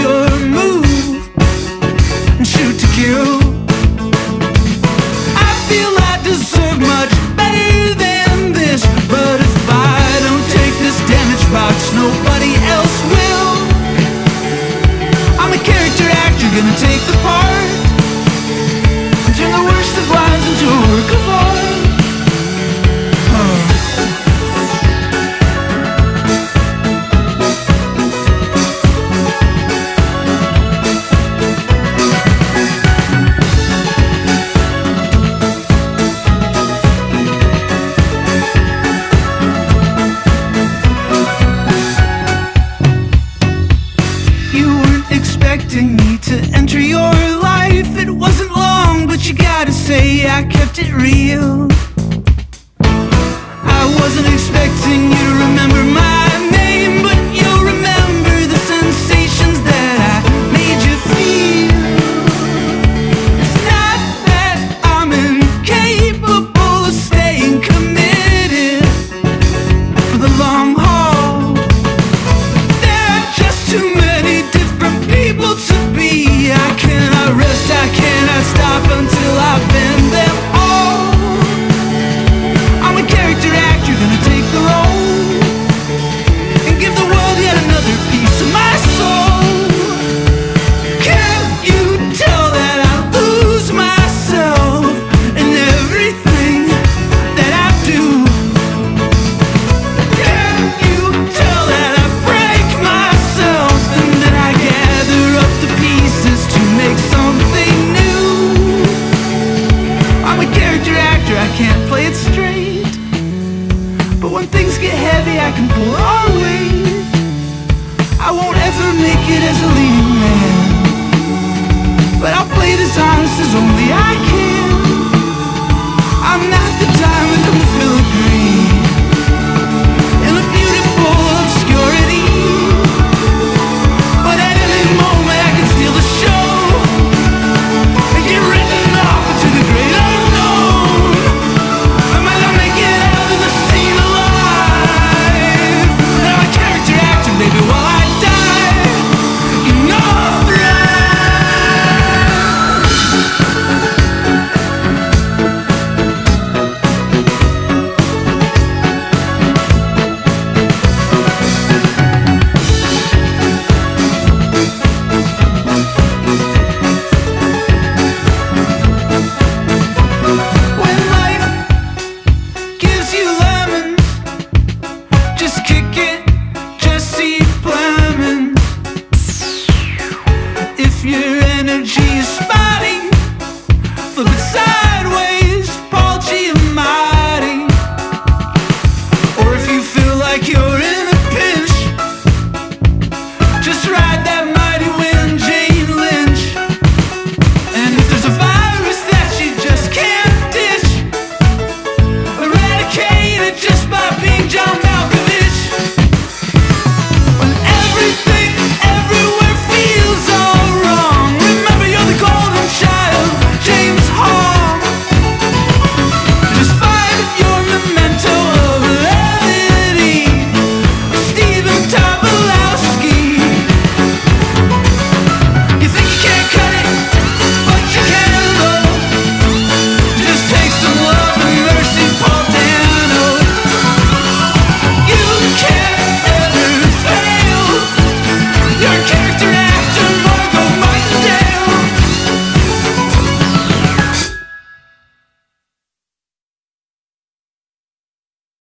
never move and shoot to kill. I feel I deserve much better than this, but if I don't take this damage box, nobody else will. I'm a character actor, gonna take the part and turn the worst of lives into a work of art. Expecting me to enter your life. It wasn't long, but you gotta say I kept it real. I wasn't expecting you to remember my name, but you'll remember the sensations that I made you feel. It's not that I'm incapable of staying committed for the long haul. There are just too many people to be. I cannot rest, I cannot stop until I've been them all. I'm a character actor, gonna take the role and give the world yet another piece of my soul. Can't you tell that I lose myself in everything that I do? Can't you tell that I break myself and that I gather up the pieces to make something new? I'm a character actor, I can't play it straight, but when things get heavy I can pull our weight. I won't ever make it as a leading man, but I'll play this honest as only I can. I'm not the diamond, I'm the filigree in a beautiful obscurity, but at any moment I can steal the show and get written off into the great unknown. I might not make it out of the scene alive, but I'm a character actor, baby, while I die, you know I'll thrive. When life gives you lemons, just kick it, Jesse Plemons. If your energy is